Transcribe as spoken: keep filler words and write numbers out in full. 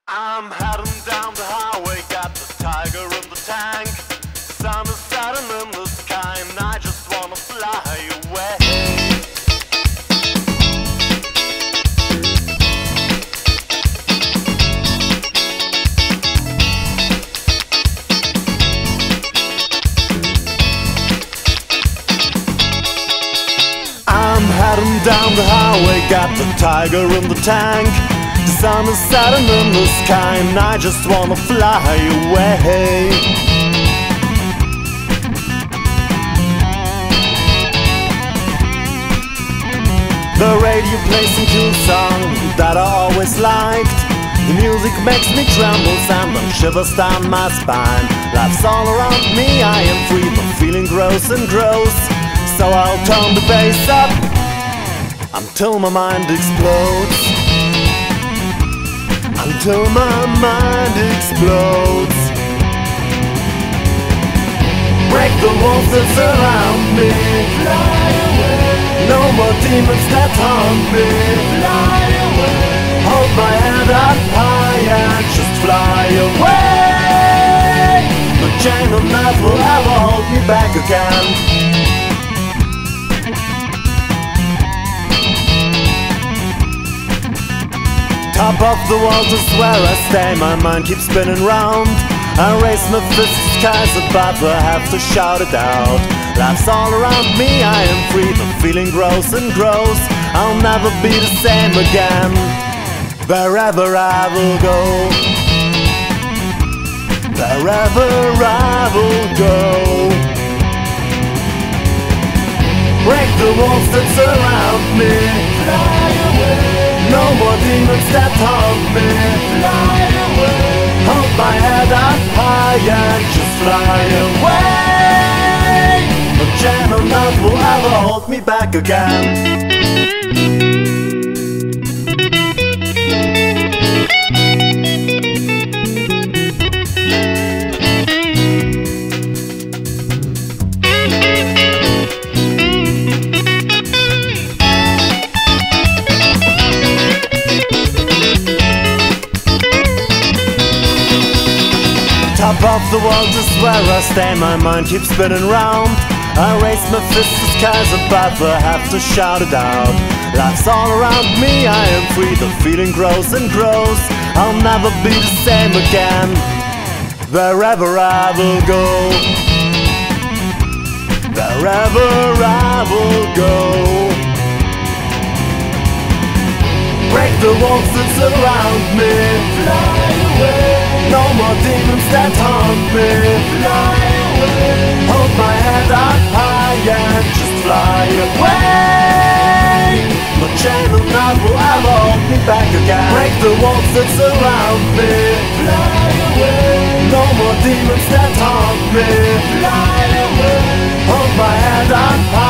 I'm heading down the highway, got the tiger in the tank. Sun is setting in the sky and I just wanna fly away. I'm heading down the highway, got the tiger in the tank. The sun is setting in the sky and I just wanna fly away. The radio plays some cool song that I always liked. The music makes me tremble and the shivers down my spine. Life's all around me, I am free, but feeling gross and gross. So I'll turn the bass up until my mind explodes. Until my mind explodes. Break the walls that surround me. Fly away. No more demons that haunt me. Fly away. Hold my head up high and just fly away. No chain or knife will ever hold me back again. Top of the world is where I stay, my mind keeps spinning round. I raise my fist to skies above, I have to shout it out. Life's all around me, I am free, the feeling grows and grows. I'll never be the same again, wherever I will go. Wherever I will go. Break the walls that surround me. Fly away. No more demons that haunt me. Fly away. Hold my head up high and just fly away. No chain or knife will ever hold me back again. Top of the world is where I stay, my mind keeps spinning round. I raise my fist to skies above, I have to shout it out. Life's all around me, I am free, the feeling grows and grows. I'll never be the same again, wherever I will go. Wherever I will go. Break the walls that surround me. Fly away. No more demons that haunt me. Fly away. Hold my head up high and just fly away. No chain or knife will ever hold me back again. Break the walls that surround me. Fly away. No more demons that haunt me. Fly away. Hold my head up high.